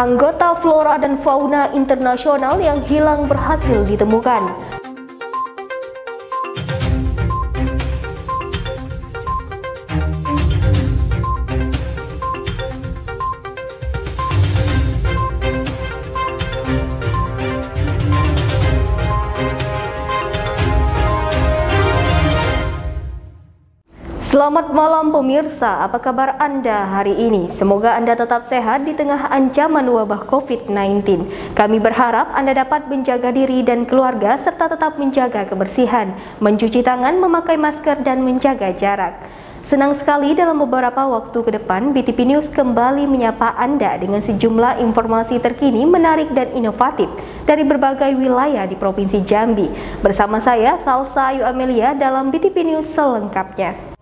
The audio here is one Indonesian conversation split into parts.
Anggota flora dan fauna internasional yang hilang berhasil ditemukan. Selamat malam pemirsa, apa kabar Anda hari ini? Semoga Anda tetap sehat di tengah ancaman wabah COVID-19. Kami berharap Anda dapat menjaga diri dan keluarga serta tetap menjaga kebersihan, mencuci tangan, memakai masker, dan menjaga jarak. Senang sekali dalam beberapa waktu ke depan, BTP News kembali menyapa Anda dengan sejumlah informasi terkini, menarik dan inovatif dari berbagai wilayah di Provinsi Jambi. Bersama saya, Salsa Ayu Amelia dalam BTP News selengkapnya.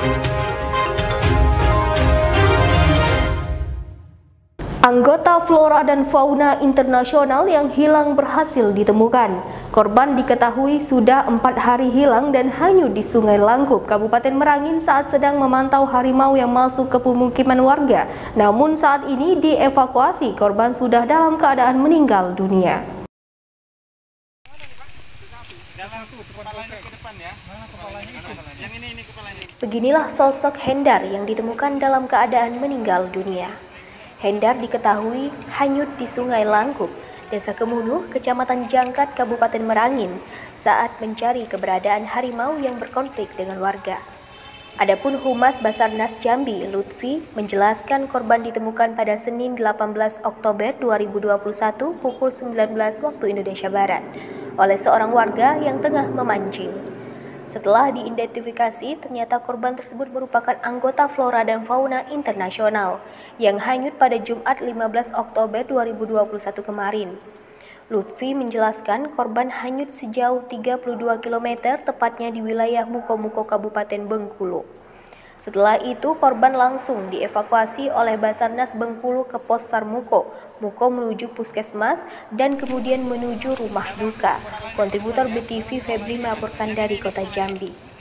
Anggota flora dan fauna internasional yang hilang berhasil ditemukan. Korban diketahui sudah 4 hari hilang dan hanyut di Sungai Langkup, Kabupaten Merangin saat sedang memantau harimau yang masuk ke pemukiman warga. Namun saat ini dievakuasi, korban sudah dalam keadaan meninggal dunia. Beginilah sosok Hendar yang ditemukan dalam keadaan meninggal dunia. Hendar diketahui hanyut di Sungai Langkup, Desa Kemunuh, Kecamatan Jangkat, Kabupaten Merangin, saat mencari keberadaan harimau yang berkonflik dengan warga. Adapun Humas Basarnas Jambi, Lutfi, menjelaskan korban ditemukan pada Senin 18 Oktober 2021 pukul 19 waktu Indonesia Barat oleh seorang warga yang tengah memancing. Setelah diidentifikasi, ternyata korban tersebut merupakan anggota flora dan fauna internasional yang hanyut pada Jumat 15 Oktober 2021 kemarin. Lutfi menjelaskan korban hanyut sejauh 32 km tepatnya di wilayah Muko-Muko Kabupaten Bengkulu. Setelah itu, korban langsung dievakuasi oleh Basarnas Bengkulu ke Pos Sar Muko menuju puskesmas dan kemudian menuju rumah duka. Kontributor BTV Febri melaporkan dari Kota Jambi.